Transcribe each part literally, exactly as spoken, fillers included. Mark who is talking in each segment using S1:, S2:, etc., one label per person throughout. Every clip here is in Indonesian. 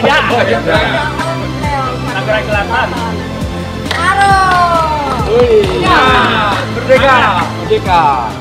S1: Ya. Tangerang Selatan.
S2: Halo.
S1: Wih. Merdeka. Merdeka.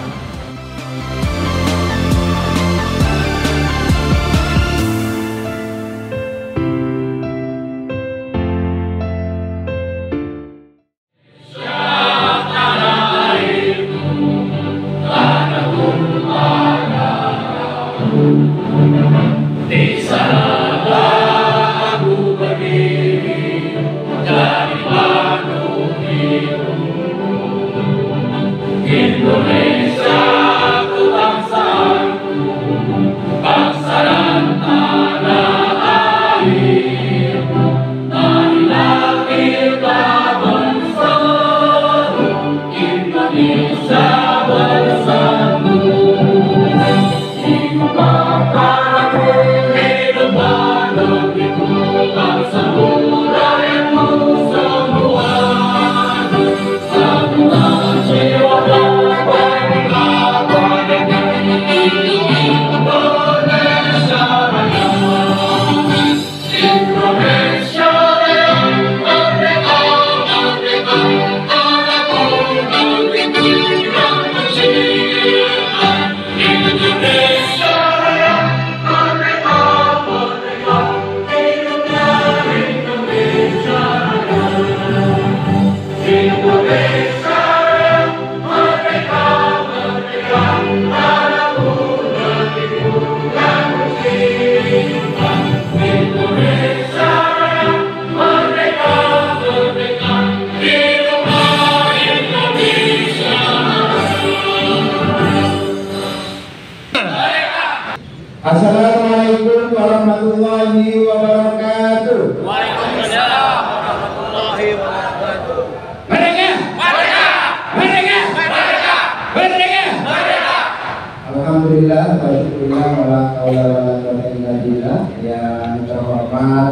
S3: Assalamualaikum warahmatullahi wabarakatuh.
S1: Waalaikumsalam warahmatullahi wabarakatuh.
S3: Merdeka!
S1: Merdeka!
S3: Merdeka!
S1: Merdeka!
S3: Merdeka!
S1: Merdeka!
S3: Alhamdulillah, alhamdulillah, wala haula wala quwwata illa billah. Yang terhormat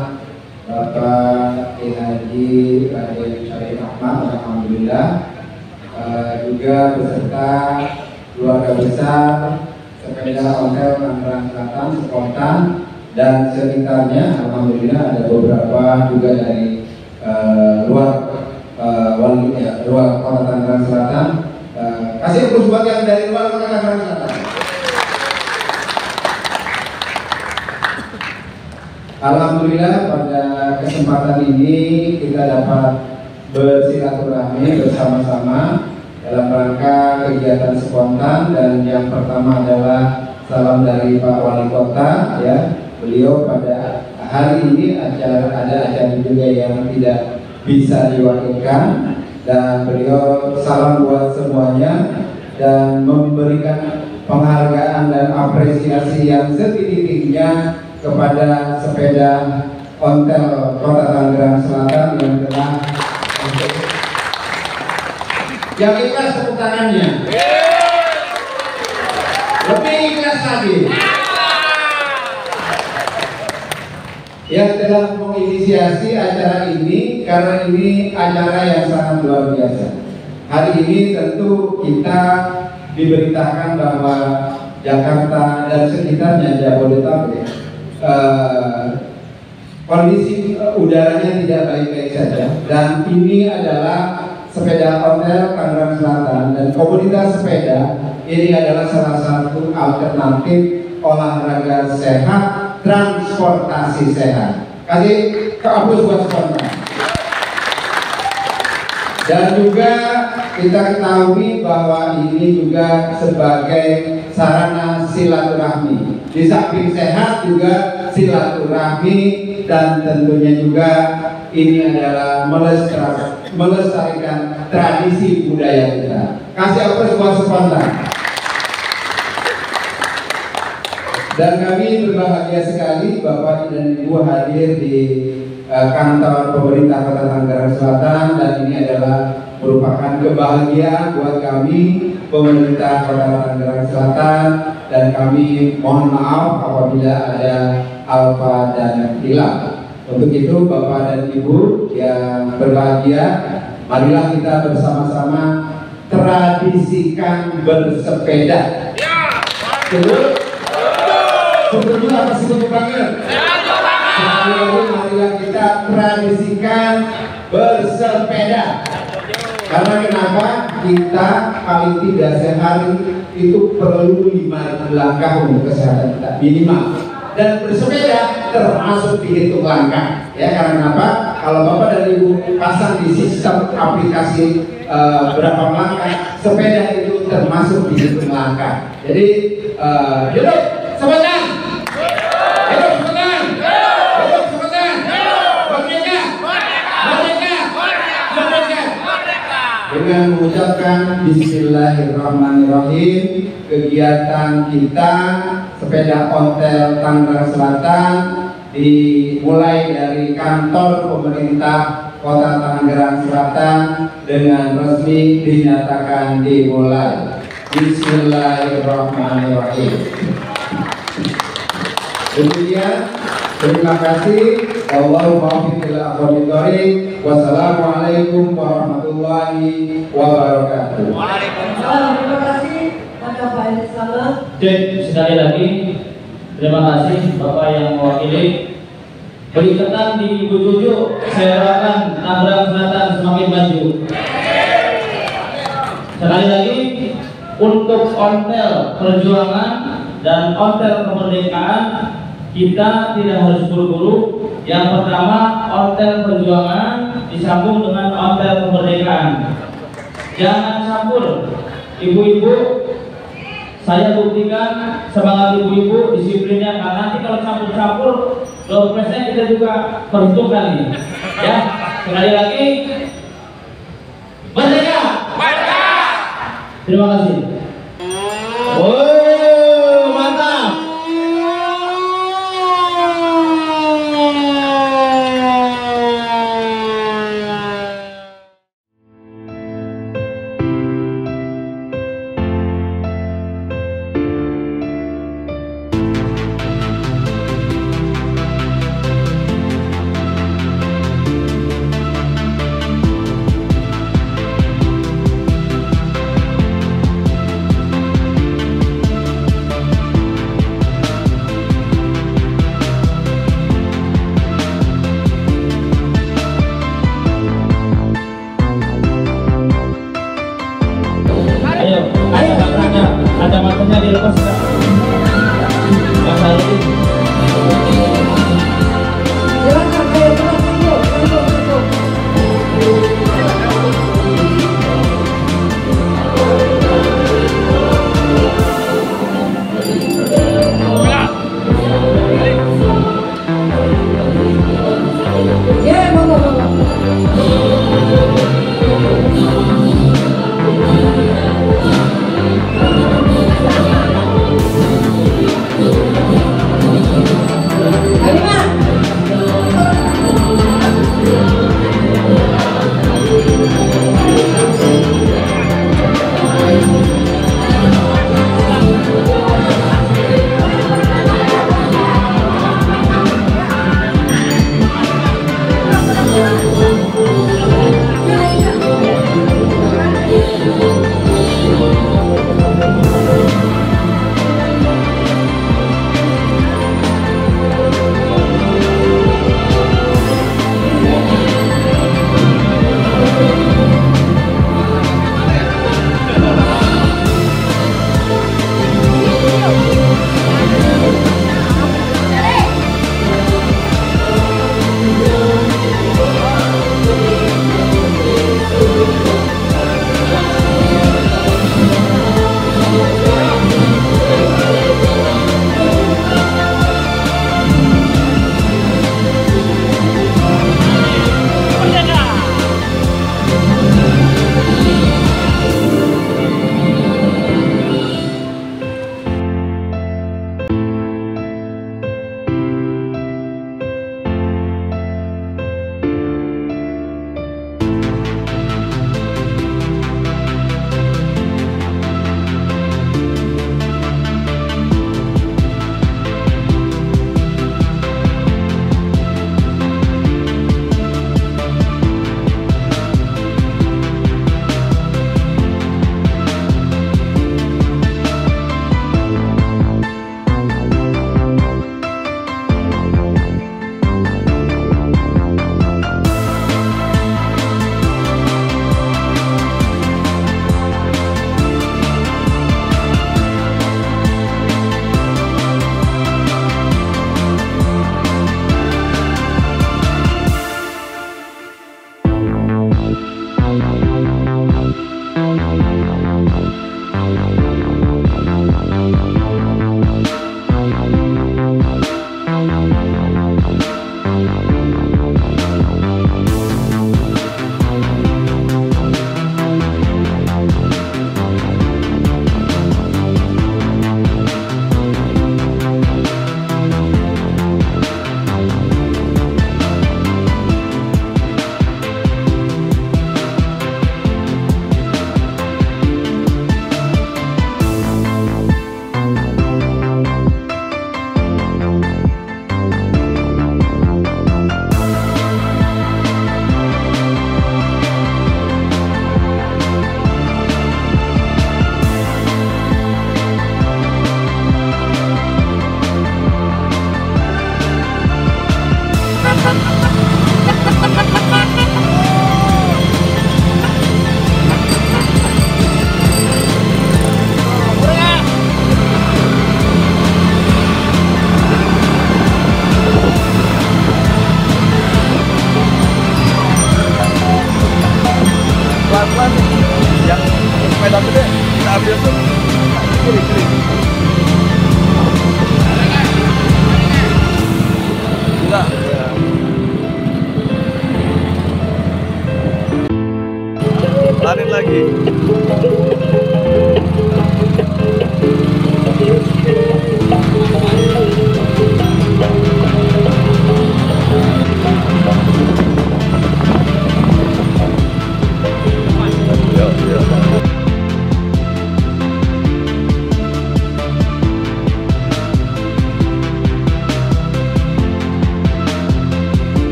S3: Bapak Ki Haji Raden Syarif Ahmad, alhamdulillah. Uh, juga beserta keluarga besar sepeda hotel Tangerang Selatan, Spontan dan sekitarnya, alhamdulillah ada beberapa juga dari uh, luar uh, wali, ya, luar kota Tangerang Selatan. Uh, kasih terus buat yang dari luar kota Tangerang Selatan. Alhamdulillah pada kesempatan ini kita dapat bersilaturahmi bersama-sama dalam rangka kegiatan spontan, dan yang pertama adalah salam dari Pak Wali Kota, ya. Beliau pada hari ini acara ada acara juga yang tidak bisa diwakilkan, dan beliau salam buat semuanya dan memberikan penghargaan dan apresiasi yang setinggi-tingginya kepada sepeda ontel Kota Tangerang Selatan yang telah yang ikhlas tepuk tangannya. Lebih ikhlas lagi yang telah menginisiasi acara ini, karena ini acara yang sangat luar biasa. Hari ini tentu kita diberitakan bahwa Jakarta dan sekitarnya Jabodetabek eh, kondisi udaranya tidak baik-baik saja, dan ini adalah sepeda ontel Tangerang Selatan dan komunitas sepeda ini adalah salah satu alternatif olahraga sehat, transportasi sehat. Kasih kehapus buat spontan. Dan juga kita ketahui bahwa ini juga sebagai sarana silaturahmi. Di samping sehat juga silaturahmi, dan tentunya juga ini adalah melestarikan, melestarikan tradisi budaya kita. Kasih aplaus buat spontan. Dan kami berbahagia sekali Bapak dan Ibu hadir di uh, kantor pemerintah Kota Tangerang Selatan, dan ini adalah merupakan kebahagiaan buat kami pemerintah Kota Tangerang Selatan, dan kami mohon maaf apabila ada alfa dan hilang. Untuk itu Bapak dan Ibu yang berbahagia, marilah kita bersama-sama tradisikan bersepeda. Setuju? Setuju apa setuju banget? Setuju banget. kita tradisikan bersepeda. Karena kenapa? Kita paling tidak sehari itu perlu lima langkah untuk kesehatan kita minimal. Dan bersepeda termasuk dihitung langkah. Ya, karena kenapa? Kalau Bapak dan Ibu pasang di sistem aplikasi uh, berapa langkah, sepeda itu termasuk dihitung langkah. Jadi, uh, hidup sepeda, hidup sepeda, hidup sepeda, merdeka, merdeka, merdeka. Dengan mengucapkan Bismillahirrahmanirrahim, kegiatan kita sepeda ontel Tangerang Selatan dimulai dari kantor pemerintah Kota Tangerang Selatan dengan resmi dinyatakan dimulai. Bismillahirrahmanirrahim. Demikian, terima kasih. Wassalamualaikum warahmatullahi wabarakatuh.
S2: Waalaikumsalam. Terima kasih pada Pak Iskandar.
S4: Cek sekali lagi, terima kasih Bapak yang mewakili. Berikatan di Ibu Tujuh, saya harapkan Tangerang Selatan semakin maju. Sekali lagi, untuk ontel perjuangan dan ontel kemerdekaan, kita tidak harus buru-buru. Yang pertama, ontel perjuangan disambung dengan ontel kemerdekaan. Jangan campur, ibu-ibu. Saya buktikan semangat ibu-ibu, disiplinnya, karena nanti kalau campur-campur, door prize-nya kita juga perhitungkan ini. Ya, sekali lagi, merdeka! Merdeka! Terima kasih. Oh, mantap!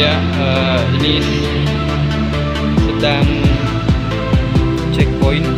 S1: Ya, eh, ini sedang checkpoint.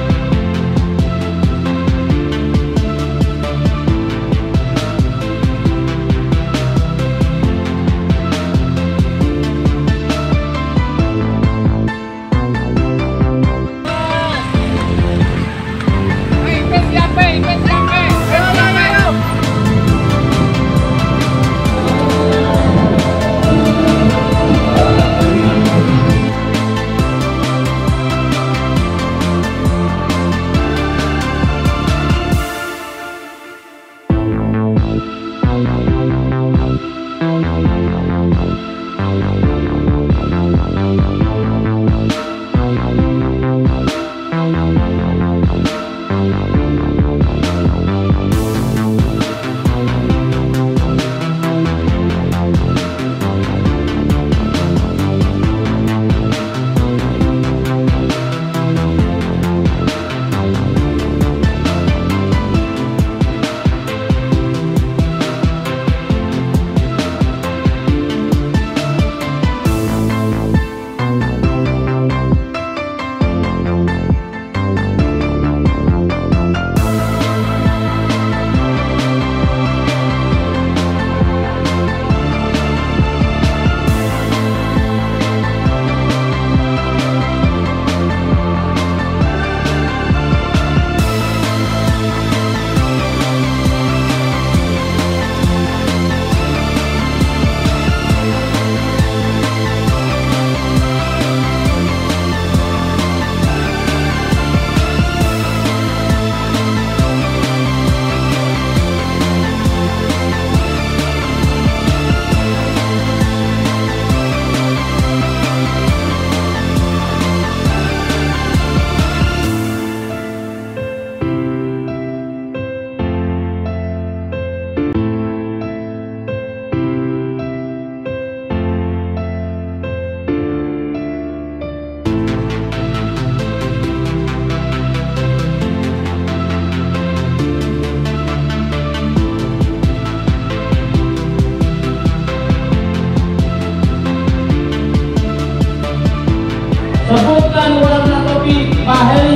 S4: Sebutkan warna topi Pak Heri.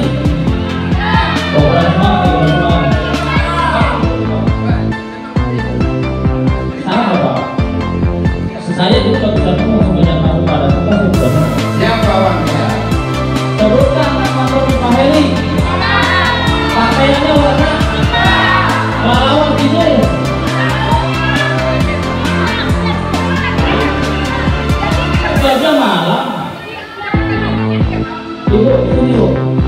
S4: Oh, warna semangat, sama Pak. Saya juga bisa ngomong sebanyak aku pada tempat itu.
S3: Siapa warnanya?
S4: Sebutkan nama topi Pak Heri. Pakaiannya warna melawan hijau. Gajah malam. Ibu, sini Bu.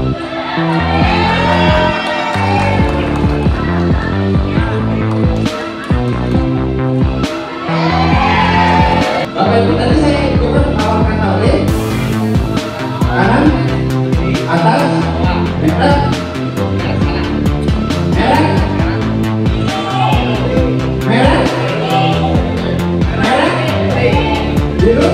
S3: Bapak Ibu, tadi saya ikutkan awal kata oleh kanan, atas, merah, merah, merah, merah, biru.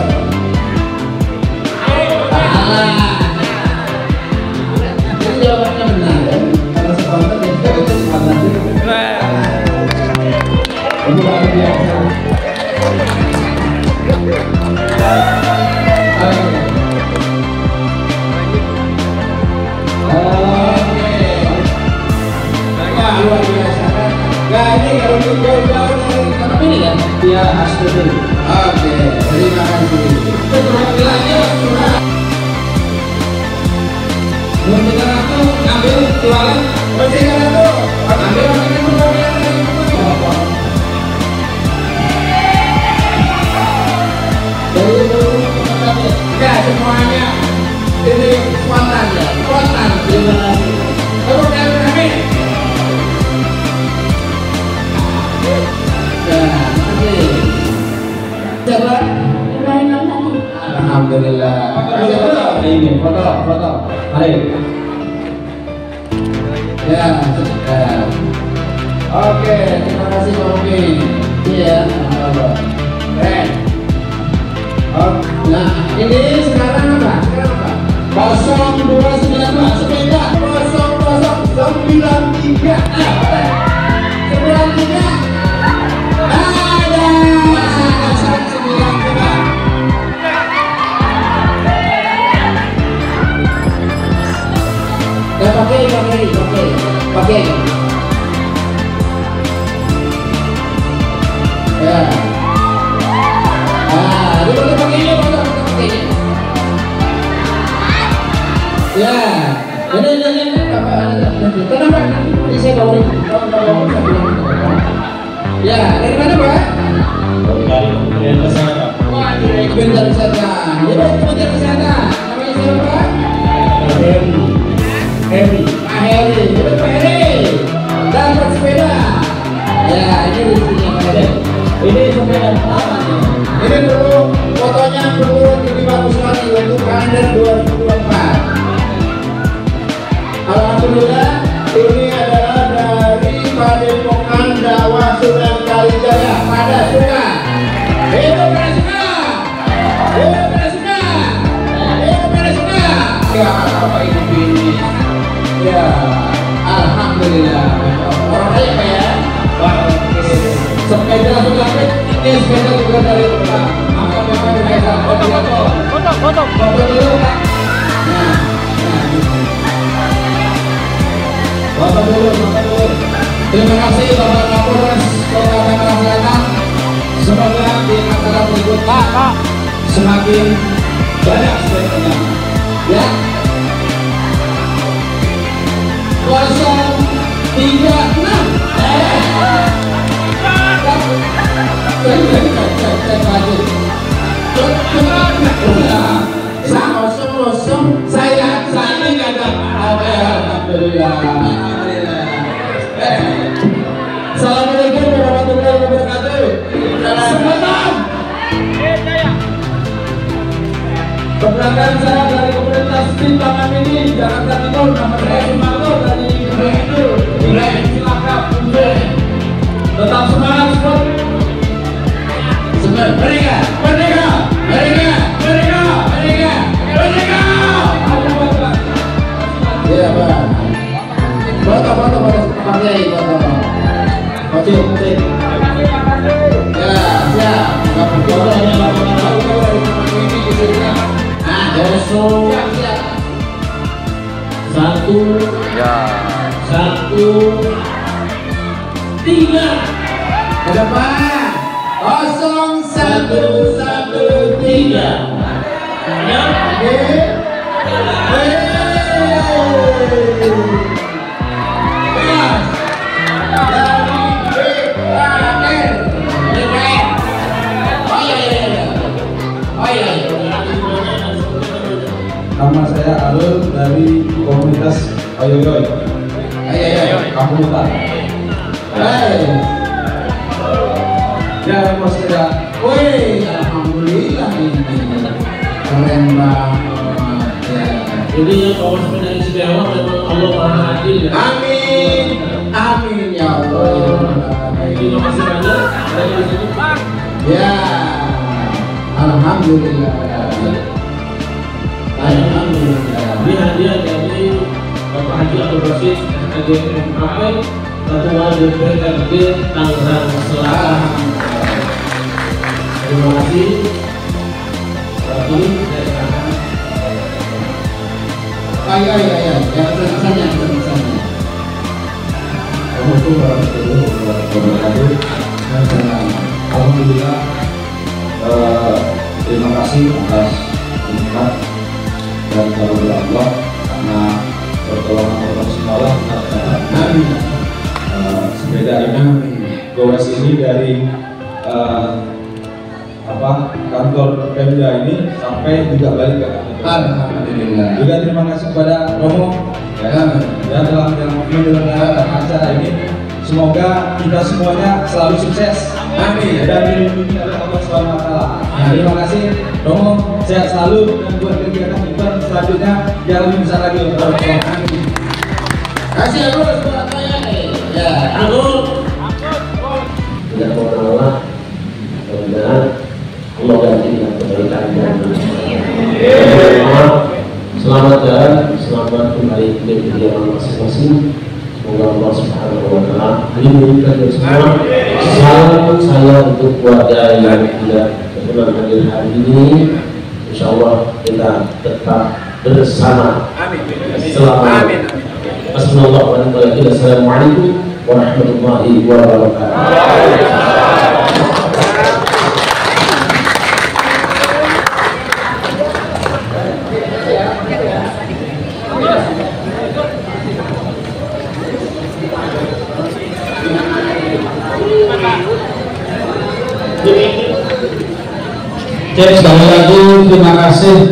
S3: Jawabannya benar kan? Karena spontan dan juga itu spontan. Ini luar biasa. Oke. Wah, luar biasa kan? Gak ini kalau jauh-jauh dari tempat ini kan? Dia khas dulu. Oke, terima kasih. Keterampilannya sudah. Mendengar aku ngambil jualan bersihkan aku ambil makanan dulu enggak semuanya ini spontan ya spontan terima kasih terus yang kami nah coba alhamdulillah ini foto foto mari. Ya, sudah. Oke, terima kasih Pak Umi. Iya, keren. Oh, nah, ini sekarang apa? Sekarang apa? nol dua sembilan dua sepeda nol nol sembilan tiga sembilan tiga ada sembilan tiga pakai, pakai, pakai, pakai. Ya. Ah, ini boleh pakainya, boleh pakainya. Ya. Ini, ini, ini, apa? Kenapa? Ini saya bawa ini. Ya, dari mana Pak?
S4: Dari Kementerian Kesehatan.
S3: Wah, dari Kementerian Kesehatan. Ya, dari Kementerian Kesehatan. Namanya siapa Pak?
S4: Heri. Heri.
S3: Pak Heri. Itu Pak Heri. Dan bersepeda. Ya, ini lucunya Pak Heri.
S4: Ini sepeda apa nih?
S3: Ini perlu fotonya perlu lebih bagus lagi untuk kalender dua ribu dua puluh empat. Alhamdulillah, ini adalah dari Padepokan Dakwah Sunan Kalijaga. Pada suka, itu pada suka, itu pada suka, itu pada suka. Ya, apa ini ini? Ya, alhamdulillah. Orang kaya Pak ya. Sepeda sudah ini sepeda juga dari Pak. Apa memang biasa? Foto, foto, foto, foto dulu Pak. Nah, nah. Foto dulu, foto dulu. Terima kasih Bapak Kapolres Kota Tangerang Selatan. Semoga di acara berikut Pak, Pak semakin banyak sepedanya. Ya. Kosong tiga enam. Saya saya nggak ada. Alhamdulillah. Assalamualaikum warahmatullahi wabarakatuh. Selamat. Perkenalkan saya dari komunitas Timbangan ini Jakarta Timur. Nama saya Sumarto dari Ibu. Silakan muncul. Tetap semangat sport. Semangat. Merdeka, merdeka, merdeka, merdeka, merdeka, merdeka. Iya Pak. Foto, foto, foto, pakai foto. Foto, foto. Ya, siap. Foto hanya kosong satu
S1: Ya.
S3: satu tiga ada Pak kosong satu satu tiga ya oke
S5: Nama saya Alul dari komunitas Ayoyoy.
S3: Ayoyoy.
S5: Kampung Hutan.
S3: Hai.
S5: Ya, Mas saya.
S3: Wih, alhamdulillah ini keren banget. Ya.
S4: Jadi yang bawa sepeda istimewa memang Allah Maha Adil ya.
S3: Amin, amin ya Allah.
S4: Terima kasih banyak. Dari sini.
S3: Ya, alhamdulillah. Alhamdulillah.
S4: Ini hadiah dari Bapak Haji Abdul Rasid S D M K P Ketua D P R D Tangerang Selatan. Terima kasih. Lagi saya serahkan.
S3: Ayo, ayo, ayo, jangan senang-senang, senang-senang.
S5: Assalamualaikum warahmatullahi wabarakatuh. Alhamdulillah. eh, Terima kasih atas nikmat dan karunia Allah karena pertolongan Allah semalam
S3: Amin.
S5: uh, sepeda ini gowes ini dari uh, apa kantor Pemda ini sampai juga balik ke kantor.
S3: Alhamdulillah.
S5: Juga terima kasih kepada Romo ya, yang telah menyelenggarakan acara ini. Semoga kita semuanya selalu sukses.
S3: Amin.
S5: Dan dilindungi oleh Allah Subhanahu wa taala. Terima kasih Romo, sehat selalu dan buat kegiatan event selanjutnya yang lebih besar lagi untuk Allah. Amin.
S3: Kasih terus buat saya nih. Ya,
S4: Aku
S6: tidak mau menolak, mudah-mudahan Allah ganti dengan kebaikan dan selamat jalan, selamat kembali ke kediaman masing-masing. Semoga Allah Subhanahu wa taala melindungi kita semua. Salam saya untuk keluarga yang tidak berkenan hadir hari ini. Insya Allah kita tetap bersama.
S3: amin.
S6: Selamat
S3: Amin.
S6: Wassalamualaikum warahmatullahi wabarakatuh.
S4: Cek sekali lagi, terima kasih.